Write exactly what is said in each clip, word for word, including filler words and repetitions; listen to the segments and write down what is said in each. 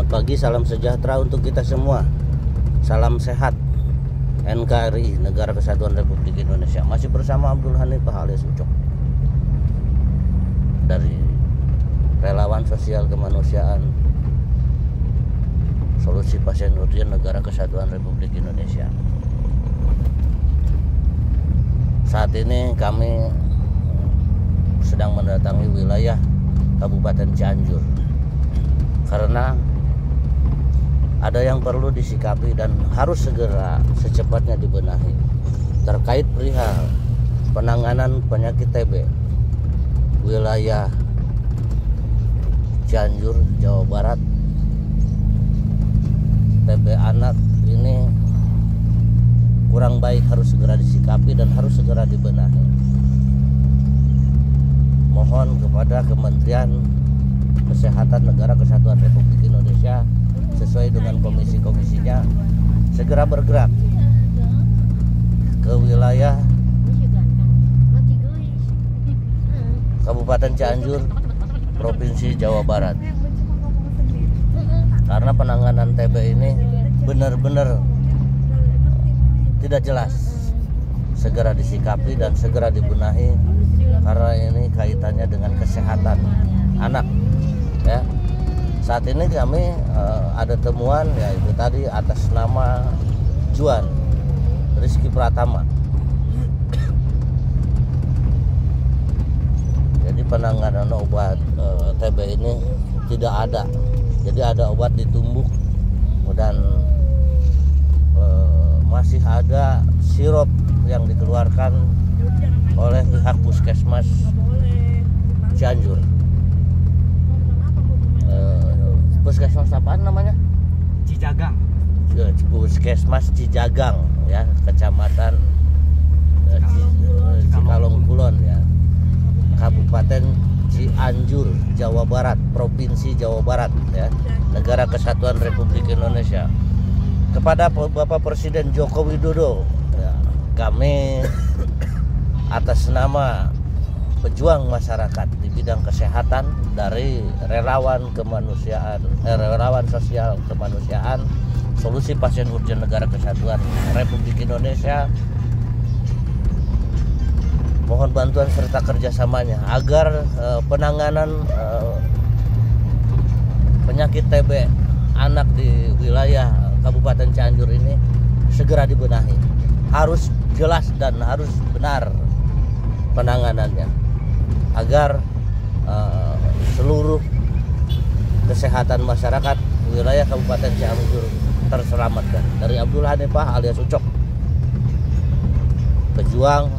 pagi, salam sejahtera untuk kita semua. Salam sehat. N K R I, Negara Kesatuan Republik Indonesia. Masih bersama Abdul Hanifah alias Ucok dari Relawan Sosial Kemanusiaan Solusi Pasien Urgen Negara Kesatuan Republik Indonesia. Saat ini kami sedang mendatangi wilayah Kabupaten Cianjur karena ada yang perlu disikapi dan harus segera secepatnya dibenahi terkait perihal penanganan penyakit T B wilayah Cianjur, Jawa Barat. T B anak ini kurang baik, harus segera disikapi dan harus segera dibenahi. Mohon kepada Kementerian Kesehatan Negara Kesatuan Republik Indonesia sesuai dengan komisi-komisinya segera bergerak ke wilayah Kabupaten Cianjur, Provinsi Jawa Barat. Karena penanganan T B ini benar-benar tidak jelas. Segera disikapi dan segera dibenahi karena ini kaitannya dengan kesehatan anak, ya. Saat ini kami uh, ada temuan, yaitu tadi atas nama Juan Rizky Pratama. Jadi penanganan obat uh, T B ini tidak ada. Jadi ada obat ditumbuk dan uh, masih ada sirup yang dikeluarkan oleh pihak Puskesmas Cianjur. Puskesmas apaan namanya? Cijagang. Puskesmas Cijagang, ya, Kecamatan eh, Cikalong Kulon, ya, Kabupaten Cianjur, Jawa Barat, Provinsi Jawa Barat, ya, Negara Kesatuan Republik Indonesia. Kepada Bapak Presiden Joko Widodo, ya, kami atas nama pejuang masyarakat di bidang kesehatan dari relawan kemanusiaan, eh, relawan sosial kemanusiaan Solusi Pasien Urgen Negara Kesatuan Republik Indonesia, mohon bantuan serta kerjasamanya agar eh, penanganan eh, penyakit T B anak di wilayah Kabupaten Cianjur ini segera dibenahi. Harus jelas dan harus benar penanganannya agar uh, seluruh kesehatan masyarakat wilayah Kabupaten Cianjur terselamatkan. Dari Abdul Hanifah alias Ucok, pejuang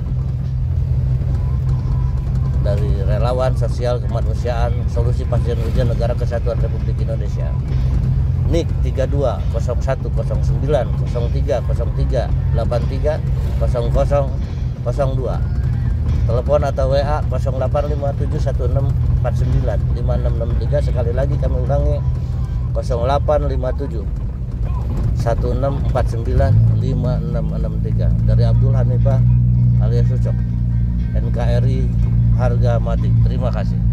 dari Relawan Sosial Kemanusiaan Solusi Pasien Urgen Negara Kesatuan Republik Indonesia. N I K tiga dua nol satu nol sembilan nol tiga nol tiga delapan tiga nol nol nol dua. Telepon atau W A nol delapan lima tujuh satu enam empat sembilan lima enam enam tiga. Sekali lagi kami ulangi, nol delapan lima tujuh satu enam empat sembilan lima enam enam tiga. Dari Abdul Hanifah alias Ucok, N K R I harga mati. Terima kasih.